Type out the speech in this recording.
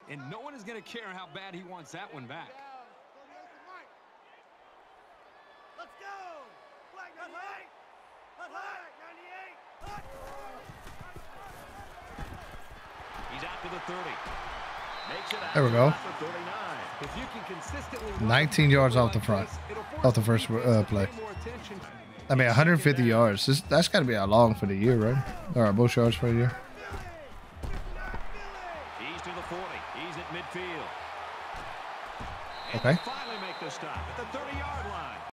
And no one is going to care how bad he wants that one back. Let's go! Black 98! Black 98! He's out to the 30. Makes it out. There we go. The 39. If you can consistently 19 yards off the front, off the first play. I mean, 150 yards. That's got to be how long for the year, right? Or most yards for the year. He's to the 40. He's at midfield. Okay. Finally make the stop at the 30-yard line.